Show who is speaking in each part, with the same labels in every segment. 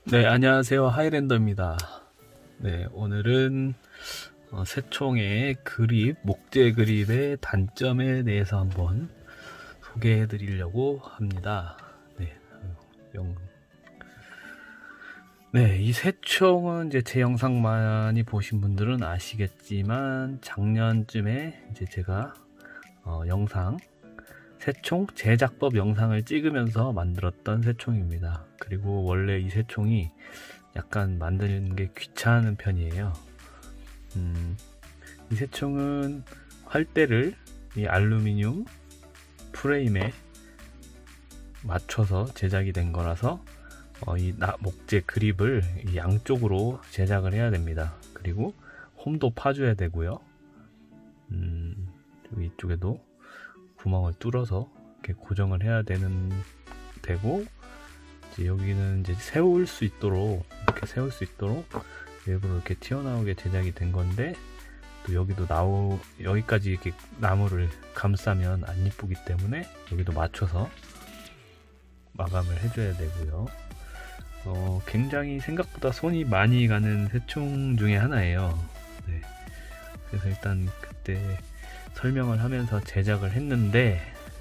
Speaker 1: 네, 안녕하세요. 하이랜더입니다. 네, 오늘은 새총의 그립, 목재 그립의 단점에 대해서 한번 소개해 드리려고 합니다. 네, 이 새총은 이제 제 영상 많이 보신 분들은 아시겠지만 작년쯤에 이제 제가 새총 제작법 영상을 찍으면서 만들었던 새총입니다. 그리고 원래 이 새총이 약간 만드는 게 귀찮은 편이에요. 이 새총은 활대를 이 알루미늄 프레임에 맞춰서 제작이 된 거라서 이 목재 그립을 양쪽으로 제작을 해야 됩니다. 그리고 홈도 파줘야 되고요. 이쪽에도 구멍을 뚫어서 이렇게 고정을 해야 되고, 이제 여기는 이제 세울 수 있도록 일부러 이렇게 튀어나오게 제작이 된 건데, 또 여기도 여기까지 이렇게 나무를 감싸면 안 이쁘기 때문에 여기도 맞춰서 마감을 해줘야 되고요. 굉장히 생각보다 손이 많이 가는 새총 중에 하나예요. 네. 그래서 일단 그때 설명을 하면서 제작을 했는데,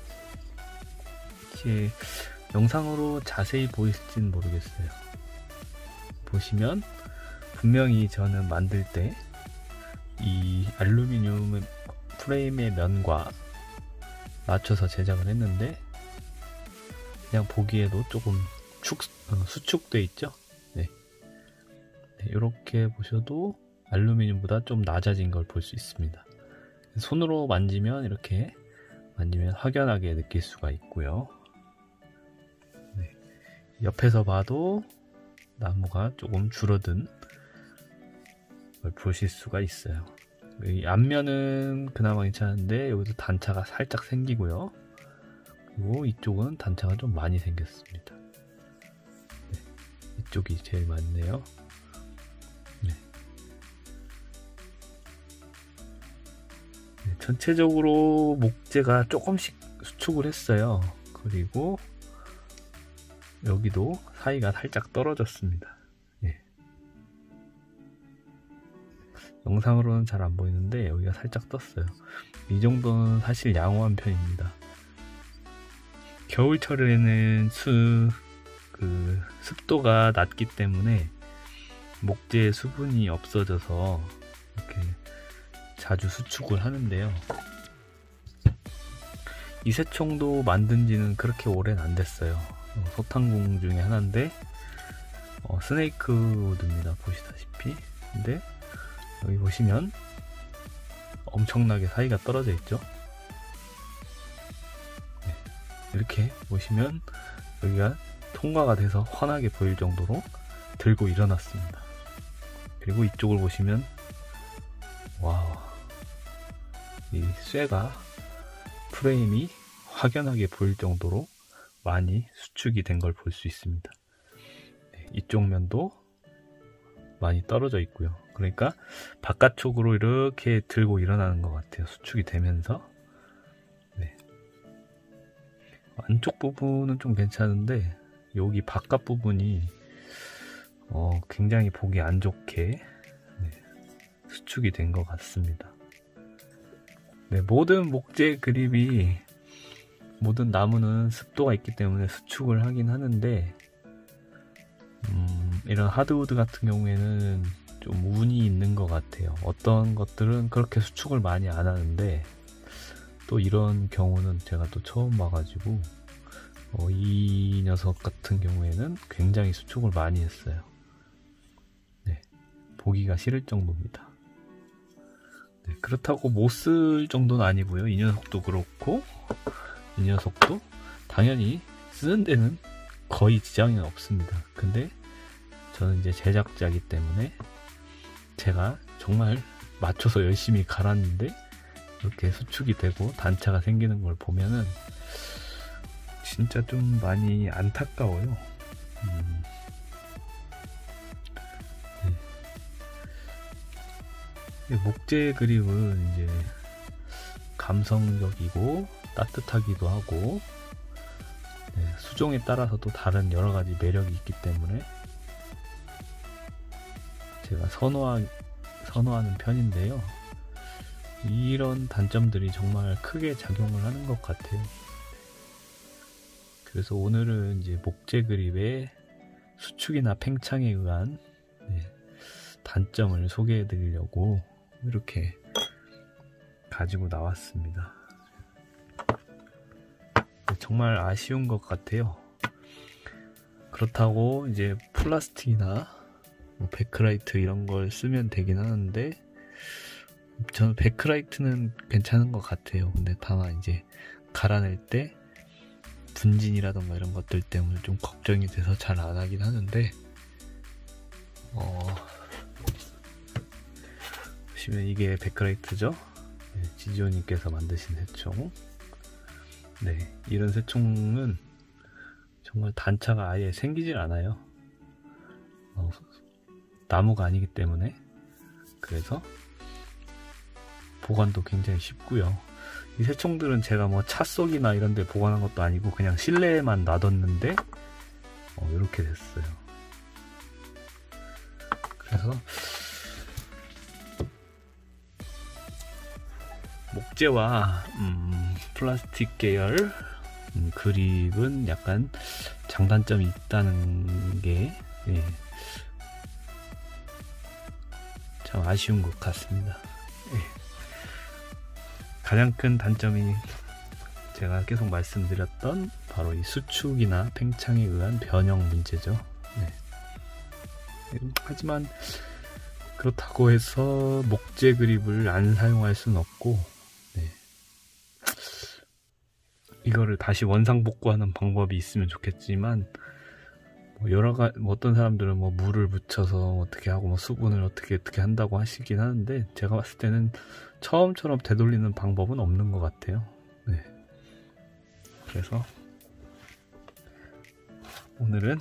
Speaker 1: 이게 영상으로 자세히 보일지는 모르겠어요. 보시면 분명히 저는 만들 때 이 알루미늄 프레임의 면과 맞춰서 제작을 했는데, 그냥 보기에도 조금 수축돼 있죠. 네. 이렇게 보셔도 알루미늄보다 좀 낮아진 걸 볼 수 있습니다. 손으로 이렇게 만지면 확연하게 느낄 수가 있고요. 네. 옆에서 봐도 나무가 조금 줄어든 걸 보실 수가 있어요. 이 앞면은 그나마 괜찮은데 여기도 단차가 살짝 생기고요. 그리고 이쪽은 단차가 좀 많이 생겼습니다. 네. 이쪽이 제일 많네요. 전체적으로 목재가 조금씩 수축을 했어요. 그리고 여기도 사이가 살짝 떨어졌습니다. 예. 영상으로는 잘 안 보이는데 여기가 살짝 떴어요. 이 정도는 사실 양호한 편입니다. 겨울철에는 습도가 낮기 때문에 목재의 수분이 없어져서 이렇게 자주 수축을 하는데요. 이 새총도 만든 지는 그렇게 오래는 안 됐어요. 소탕공 중에 하나인데 스네이크 우드입니다. 보시다시피. 근데 여기 보시면 엄청나게 사이가 떨어져 있죠. 네. 이렇게 보시면 여기가 통과가 돼서 환하게 보일 정도로 들고 일어났습니다. 그리고 이쪽을 보시면 와우, 이 쇠가 프레임이 확연하게 보일 정도로 많이 수축이 된 걸 볼 수 있습니다. 네, 이쪽 면도 많이 떨어져 있고요. 그러니까 바깥쪽으로 이렇게 들고 일어나는 것 같아요. 수축이 되면서. 네. 안쪽 부분은 좀 괜찮은데 여기 바깥 부분이 굉장히 보기 안 좋게 수축이 된 것 같습니다. 네, 모든 목재 그립이, 모든 나무는 습도가 있기 때문에 수축을 하긴 하는데, 이런 하드우드 같은 경우에는 좀 운이 있는 것 같아요. 어떤 것들은 그렇게 수축을 많이 안 하는데, 또 이런 경우는 제가 또 처음 봐가지고, 이 녀석 같은 경우에는 굉장히 수축을 많이 했어요. 네, 보기가 싫을 정도입니다. 네, 그렇다고 못 쓸 정도는 아니고요. 이 녀석도 그렇고, 이 녀석도 당연히 쓰는 데는 거의 지장이 없습니다. 근데 저는 이제 제작자이기 때문에 제가 정말 맞춰서 열심히 갈았는데 이렇게 수축이 되고 단차가 생기는 걸 보면은 진짜 좀 많이 안타까워요. 목재 그립은 이제 감성적이고 따뜻하기도 하고, 수종에 따라서도 다른 여러가지 매력이 있기 때문에 제가 선호하는 편인데요. 이런 단점들이 정말 크게 작용을 하는 것 같아요. 그래서 오늘은 이제 목재 그립의 수축이나 팽창에 의한 단점을 소개해 드리려고 이렇게 가지고 나왔습니다. 정말 아쉬운 것 같아요. 그렇다고 이제 플라스틱이나 베크라이트 이런 걸 쓰면 되긴 하는데, 저는 베크라이트는 괜찮은 것 같아요. 근데 다만 이제 갈아낼 때 분진이라던가 이런 것들 때문에 좀 걱정이 돼서 잘 안 하긴 하는데, 보시면 이게 베크라이트죠. 지지호님께서 만드신 새총. 이런 새총은 정말 단차가 아예 생기질 않아요. 나무가 아니기 때문에. 그래서 보관도 굉장히 쉽고요. 이 새총들은 제가 뭐 차 속이나 이런 데 보관한 것도 아니고 그냥 실내에만 놔뒀는데 이렇게 됐어요. 그래서 목재와 플라스틱 계열 그립은 약간 장단점이 있다는 게 참 아쉬운 것 같습니다. 가장 큰 단점이 제가 계속 말씀드렸던 바로 이 수축이나 팽창에 의한 변형 문제죠. 하지만 그렇다고 해서 목재 그립을 안 사용할 수는 없고, 이거를 다시 원상복구하는 방법이 있으면 좋겠지만, 어떤 사람들은 물을 묻혀서 어떻게 하고 수분을 어떻게 한다고 하시긴 하는데, 제가 봤을 때는 처음처럼 되돌리는 방법은 없는 것 같아요. 그래서 오늘은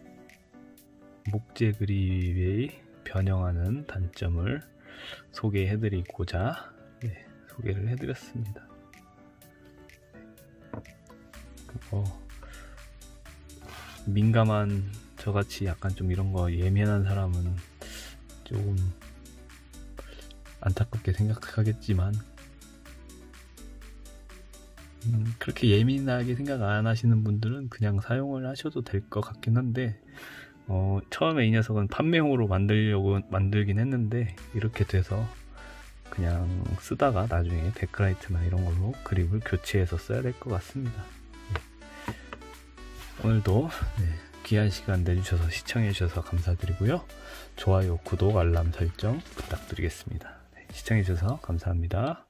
Speaker 1: 목재 그립의 변형하는 단점을 소개해드리고자 소개를 해드렸습니다. 민감한 저같이 약간 좀 이런 거 예민한 사람은 조금 안타깝게 생각하겠지만, 그렇게 예민하게 생각 안 하시는 분들은 그냥 사용을 하셔도 될 것 같긴 한데, 처음에 이 녀석은 판매용으로 만들긴 했는데 이렇게 돼서 그냥 쓰다가 나중에 베크라이트나 이런 걸로 그립을 교체해서 써야 될 것 같습니다. 오늘도 귀한 시간 내주셔서 시청해 주셔서 감사드리고요. 좋아요, 구독, 알람 설정 부탁드리겠습니다. 시청해 주셔서 감사합니다.